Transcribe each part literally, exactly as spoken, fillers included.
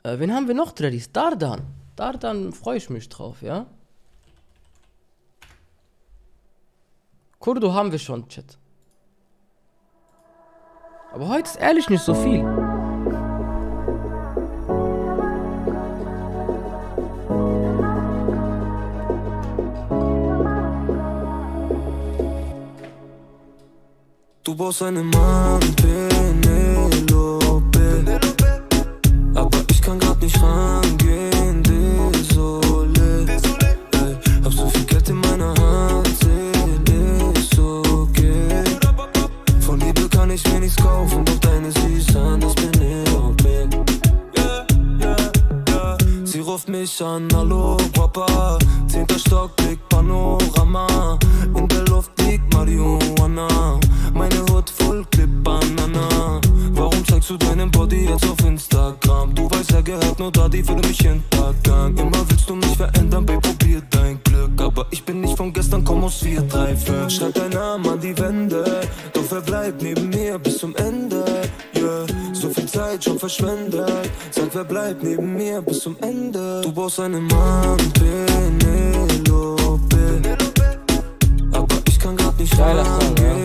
Äh, wen haben wir noch, Dreadies? Dardan. Dardan freue ich mich drauf, ja? Kurdo haben wir schon, Chat. Aber heute ist ehrlich nicht so viel. Du brauchst einen Mann, Penelope. Aber ich kann grad nicht rangehen, désolé. Ey, hab so viel Geld in meiner Hand, Seele ist okay. Von Liebe kann ich mir nichts kaufen, doch deine Süße an, das Penelope. Sie ruft mich an, hallo Papa. Zehnter Stock, Blick, Panorama. In der Luft liegt Marihuana. Meine Hut voll Clip Banana. Warum zeigst du deinen Body jetzt auf Instagram? Du weißt, er gehört nur da, die würde mich hintergangen. Immer willst du mich verändern, Babe, probier dein Glück. Aber ich bin nicht von gestern, komm aus vier drei fünf. Schreib deinen Namen an die Wände, doch verbleib neben mir bis zum Ende. Yeah, so viel Zeit schon verschwendet. Sag, wer bleibt neben mir bis zum Ende? Du brauchst einen Mann, Penelope. Aber ich kann grad nicht rangehen.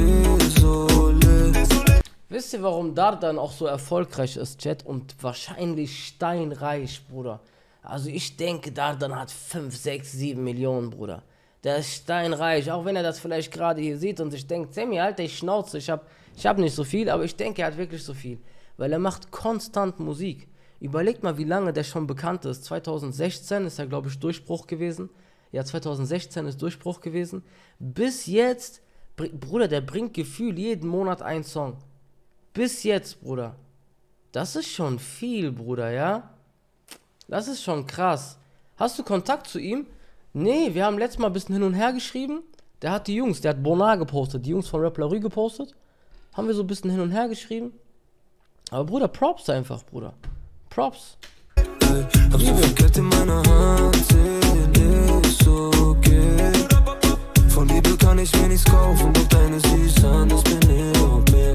Wisst ihr, warum Dardan auch so erfolgreich ist, Chat? Und wahrscheinlich steinreich, Bruder. Also ich denke, Dardan hat fünf, sechs, sieben Millionen, Bruder. Der ist steinreich, auch wenn er das vielleicht gerade hier sieht und sich denkt, Sammy, halt die Schnauze, ich hab, ich hab nicht so viel, aber ich denke, er hat wirklich so viel. Weil er macht konstant Musik. Überlegt mal, wie lange der schon bekannt ist. zweitausendsechzehn ist er, glaube ich, Durchbruch gewesen. Ja, zweitausendsechzehn ist Durchbruch gewesen. Bis jetzt, Bruder, der bringt Gefühl jeden Monat einen Song. Bis jetzt, Bruder. Das ist schon viel, Bruder, ja? Das ist schon krass. Hast du Kontakt zu ihm? Nee, wir haben letztes Mal ein bisschen hin und her geschrieben. Der hat die Jungs, der hat Bonar gepostet, die Jungs von Rap La Rue gepostet. Haben wir so ein bisschen hin und her geschrieben. Aber Bruder, Props einfach, Bruder. Props. Hey, hab so viel Geld in meiner Hand, Seele ist okay. Von Liebe kann ich mir nichts kaufen, doch deine Süße an, das Penelope.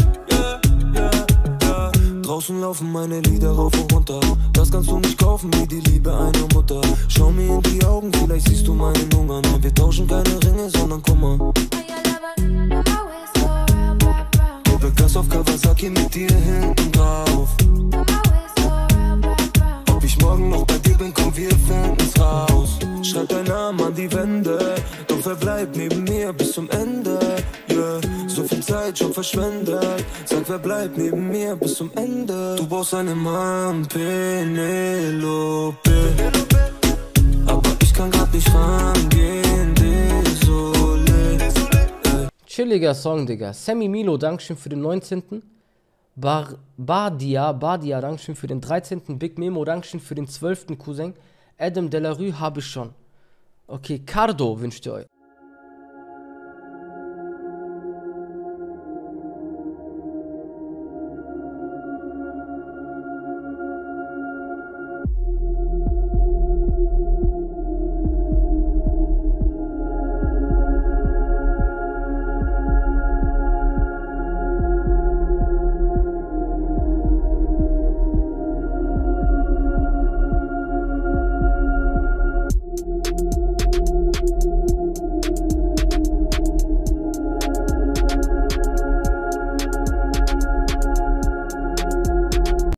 Draußen laufen meine Lieder rauf und runter. Das kannst du nicht kaufen wie die Liebe einer Mutter. Schau mir in die Augen, vielleicht siehst du meinen Hunger. Nein, wir tauschen keine Ringe, sondern Kummer. Gebe Gas auf Kawasaki mit dir hinten drauf. Ob ich morgen noch bei dir bin, komm, wir finden's raus. Schreib deinen Namen an die Wände, doch verbleib neben mir bis zum Ende. Yeah, so viel Zeit schon verschwendet. Sag, wer bleibt neben mir bis zum Ende? Du brauchst einen Mann, Penelope. Aber ich kann grad nicht rangehen, désolé. Chilliger Song, Digga. Sammy Milo, Dankeschön für den neunzehnten Bar Badia, Badia, Dankeschön für den dreizehnten Big Memo, Dankeschön für den zwölften Cousin. Adam De La Rue habe ich schon. Okay, Cardo wünscht ihr euch.